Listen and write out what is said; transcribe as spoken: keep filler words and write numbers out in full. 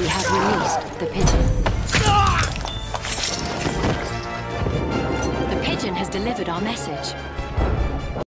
have released the pigeon. The pigeon has delivered our message.